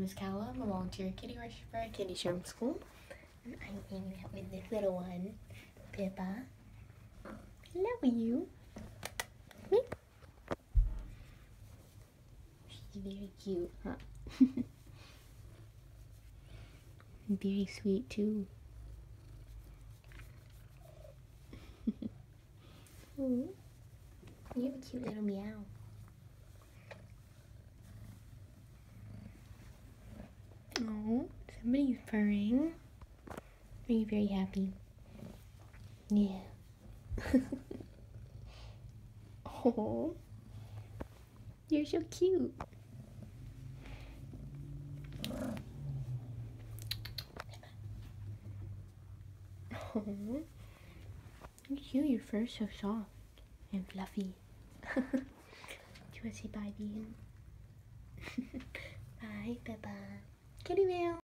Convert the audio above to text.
is Calla. I'm a volunteer kitty worshiper at Kitty Sherm School. And I'm hanging out with this little one, Pippa. Hello, you. Me? She's very cute, huh? Very sweet, too. Ooh, you have a cute little meow. Oh, somebody's purring. Are you very happy? Yeah. Oh, you're so cute. Oh, you're cute. Your fur's so soft and fluffy. Do you want to say bye, Bean? Bye, Pippa. Kitty mail.